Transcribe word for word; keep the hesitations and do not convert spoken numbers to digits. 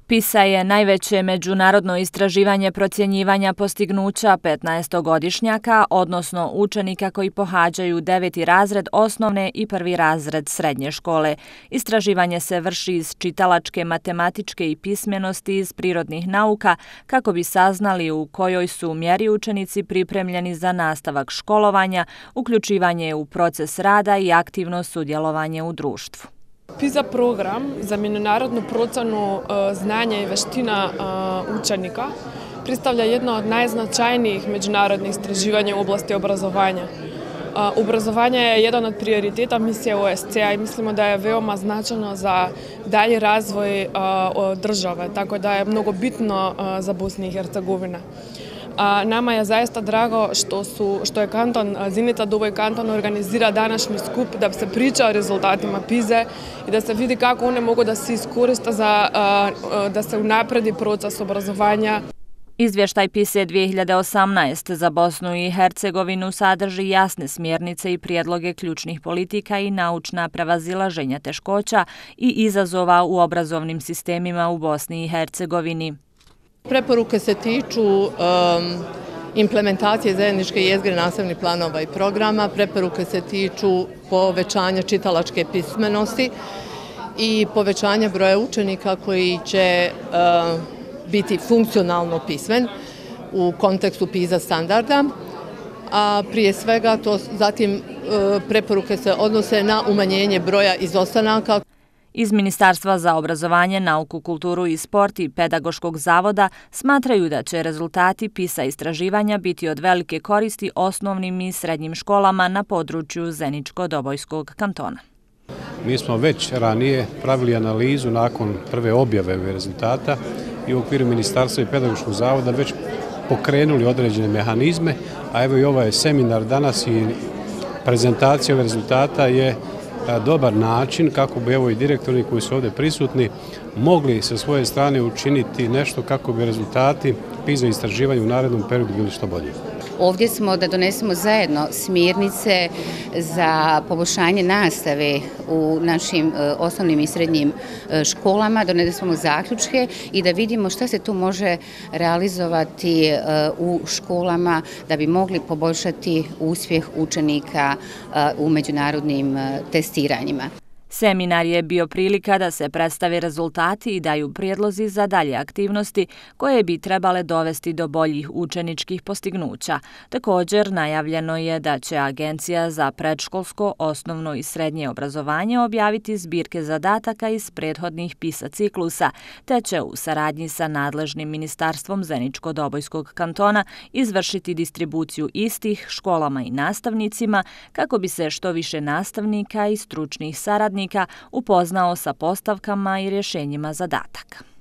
PISA je najveće međunarodno istraživanje procjenjivanja postignuća petnaestogodišnjaka, odnosno učenika koji pohađaju deveti razred osnovne i prvi razred srednje škole. Istraživanje se vrši iz čitalačke, matematičke i pismenosti iz prirodnih nauka kako bi saznali u kojoj su mjeri učenici pripremljeni za nastavak školovanja, uključivanje u proces rada i aktivno sudjelovanje u društvu. PISA program za međunarodnu procjenu znanja i veština učenika predstavlja jedno od najznačajnijih međunarodnih istraživanja u oblasti obrazovanja. Obrazovanje je jedan od prioriteta misije O E S C E-a i mislimo da je veoma značajno za dalji razvoj države, tako da je mnogo bitno za Bosnu i Hercegovinu. Nama je zaista drago što, su, što je kanton Zenica Doboj kanton organizira današnji skup da se priča o rezultatima PISA i da se vidi kako one mogu da se iskoriste za da se unapredi proces obrazovanja. Izvještaj PISA dvije hiljade osamnaeste za Bosnu i Hercegovinu sadrži jasne smjernice i prijedloge ključnih politika i naučna prevazilaženja teškoća i izazova u obrazovnim sistemima u Bosni i Hercegovini. Preporuke se tiču um, implementacije zajedničke jezgre nastavnih planova i programa, preporuke se tiču povećanja čitalačke pismenosti i povećanja broja učenika koji će uh, biti funkcionalno pismen u kontekstu PISA standarda, a prije svega to zatim uh, preporuke se odnose na umanjenje broja izostanaka. Iz Ministarstva za obrazovanje, nauku, kulturu i sport i Pedagoškog zavoda smatraju da će rezultati PISA istraživanja biti od velike koristi osnovnim i srednjim školama na području Zeničko-Dobojskog kantona. Mi smo već ranije pravili analizu nakon prve objave rezultata i u okviru Ministarstva i Pedagoškog zavoda već pokrenuli određene mehanizme, a evo i ovaj seminar danas i prezentacija ovih rezultata je dobar način kako bi evo i direktori koji su ovdje prisutni mogli sa svoje strane učiniti nešto kako bi rezultati PISA istraživanja u narednom periodu bili što bolji. Ovdje smo da donesemo zajedno smjernice za poboljšanje nastave u našim osnovnim i srednjim školama, donesemo zaključke i da vidimo šta se tu može realizovati u školama da bi mogli poboljšati uspjeh učenika u međunarodnim testiranjima. Seminar je bio prilika da se predstave rezultati i daju prijedlozi za dalje aktivnosti koje bi trebale dovesti do boljih učeničkih postignuća. Također, najavljeno je da će Agencija za predškolsko, osnovno i srednje obrazovanje objaviti zbirke zadataka iz prethodnih PISA ciklusa, te će u saradnji sa nadležnim ministarstvom Zeničko-Dobojskog kantona izvršiti distribuciju istih školama i nastavnicima kako bi se što više nastavnika i stručnih saradnika upoznao sa postavkama i rješenjima zadataka.